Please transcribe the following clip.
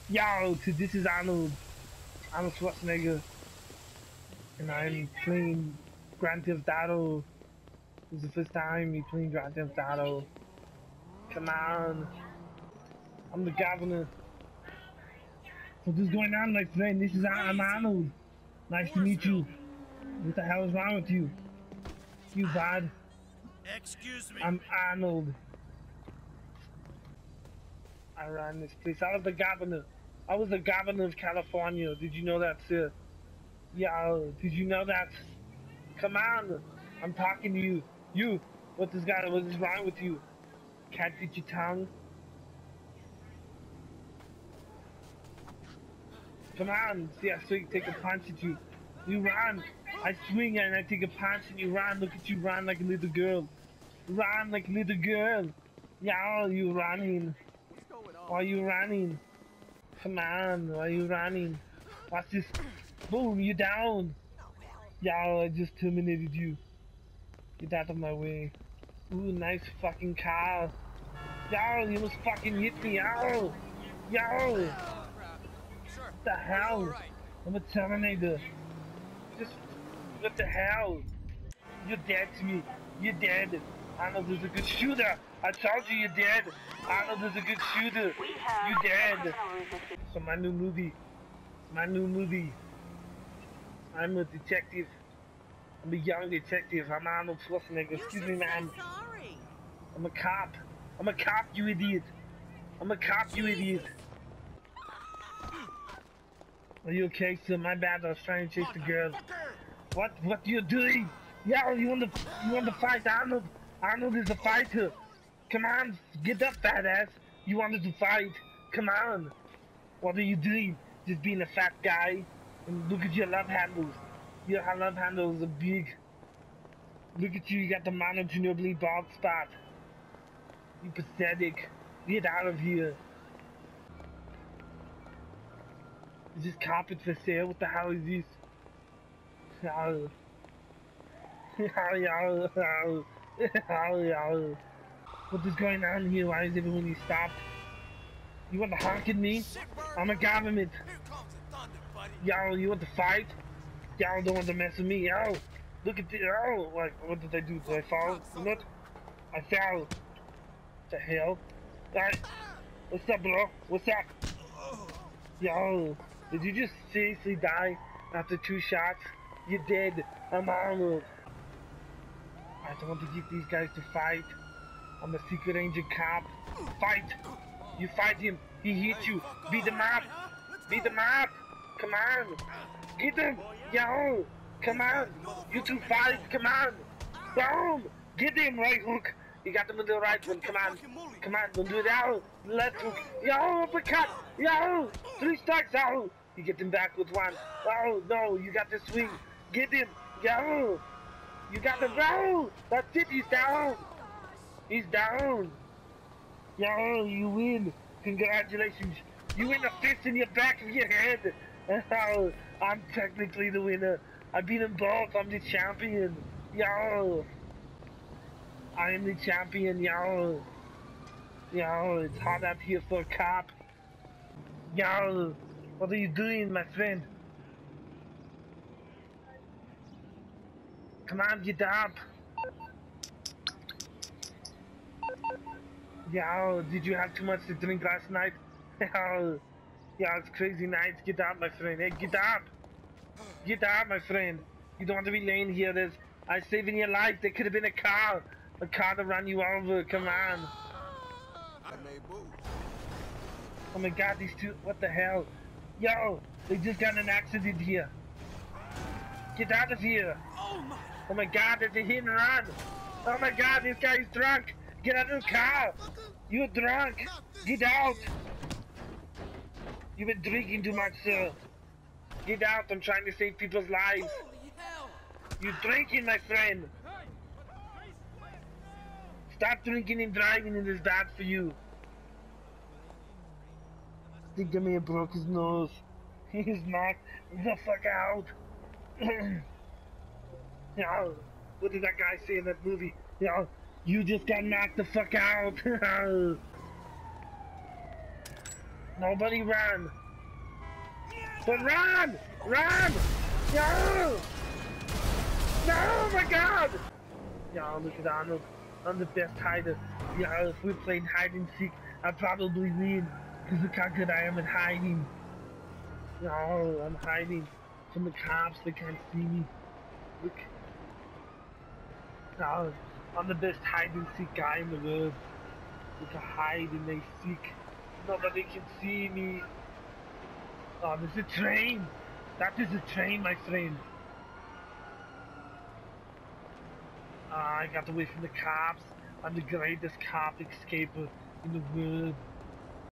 Yo, this is Arnold Schwarzenegger, and I'm playing Grand Theft Auto. This is the first time you playing Grand Theft Auto. Come on, I'm the governor. So what's going on, my friend? I'm Arnold. Nice to meet you. What the hell is wrong with you? You bad? Excuse me. I'm Arnold. I ran this place. I was the governor. I was the governor of California. Did you know that, sir? Yeah, did you know that? Come on. I'm talking to you. You. What is wrong with you? Can't fit your tongue? Come on. See, I swing, take a punch at you. You run. I swing and I take a punch and you run. Look at you run like a little girl. Run like a little girl. Yeah, you running. Why are you running? Come on, why are you running? Watch this. Boom, you're down. Y'all, I just terminated you. Get out of my way. Ooh, nice fucking car. Y'all, you almost fucking hit me. Y'all. Y'all. What the hell? I'm a Terminator. Just, what the hell? You're dead to me. You're dead. Arnold is a good shooter. I told you you're dead. Arnold is a good shooter. You're dead. So my new movie. I'm a detective. I'm a young detective. I'm Arnold Schwarzenegger. Excuse me, ma'am. I'm a cop. I'm a cop, you idiot. I'm a cop, you idiot. Are you okay, sir? My bad. I was trying to chase the girl. What are you doing? Yeah, you want to fight Arnold? Arnold is a fighter. Come on, get up, fat ass. You wanted to fight. Come on. What are you doing? Just being a fat guy? And look at your love handles. Your love handles are big. Look at you, you got the manageably bald spot. You pathetic. Get out of here. Is this carpet for sale? What the hell is this? What is going on here? Why is everyone stopped? You want to honk at me? I'm a government. Y'all, you want to fight? Y'all don't want to mess with me. Yo, look at the. Oh, like, what did I do? Did I fall? What? I fell. What the hell? Alright. What's up, bro? What's up? Yo, did you just seriously die after 2 shots? You're dead. I'm Arnold. I don't want to get these guys to fight. I'm a secret agent cop. Fight! You fight him. He hit you. Beat him up. Beat him up. Come on. Get him. Yo. Come on. You two fight. Come on. Boom. Get him. Right hook. You got him with the right one. Come on. Come on. Don't do it out. Left hook. Yo. Uppercut. Yo. 3 strikes out. You get him back with 1. Oh, no. You got the swing. Get him. Yo. You got the roll. That's it. He's down. He's down. Yo, you win. Congratulations. You win a fist in your back of your head. Oh, I'm technically the winner. I beat them both. I'm the champion. Yo. I am the champion, yo. Yo, it's hot out here for a cop. Yo, what are you doing, my friend? Come on, get up. Yo, did you have too much to drink last night? Yo, it's crazy nights. Get up, my friend. Hey, get up. Get up, my friend. You don't want to be laying here. I'm saving your life. There could have been a car to run you over. Come on. Oh my God, these two. What the hell? Yo, they just got in an accident here. Get out of here. Oh my God, there's a hit and run. Oh my God, this guy's drunk. Get out of the car! You're drunk! Get out! You've been drinking too much, sir. Get out, I'm trying to save people's lives. You're drinking, my friend. Stop drinking and driving, it is bad for you. I think I may have broke his nose. He's knocked the fuck out. Yo, what did that guy say in that movie? Yo, you just got knocked the fuck out. Nobody ran. But run! Run! No! No, oh my god! Yeah, look at Arnold. I'm the best hider. Yeah, if we're playing hide and seek, I'd probably win. Because look how good I am at hiding. No, I'm hiding from the cops. They can't see me. Look. No, I'm the best hide and seek guy in the world. Look, I hide and they seek. Nobody can see me. Oh, there's a train. That is a train, my friend. I got away from the cops. I'm the greatest cop escaper in the world.